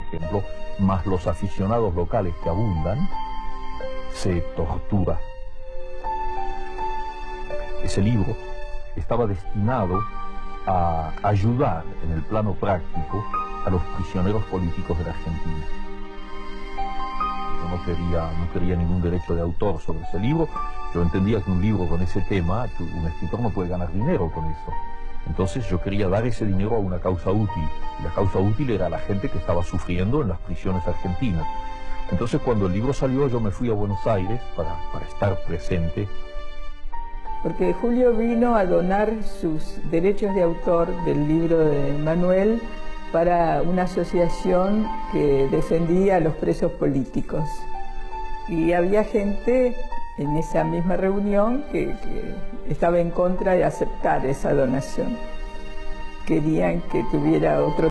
ejemplo, más los aficionados locales que abundan, se tortura. Ese libro estaba destinado a ayudar en el plano práctico a los prisioneros políticos de la Argentina. Yo no quería ningún derecho de autor sobre ese libro. Yo entendía que un libro con ese tema, que un escritor no puede ganar dinero con eso. Entonces yo quería dar ese dinero a una causa útil. Y la causa útil era la gente que estaba sufriendo en las prisiones argentinas. Entonces cuando el libro salió yo me fui a Buenos Aires para estar presente. Porque Julio vino a donar sus derechos de autor del libro de Manuel para una asociación que defendía a los presos políticos. Y había gente en esa misma reunión que estaba en contra de aceptar esa donación. Querían que tuviera otro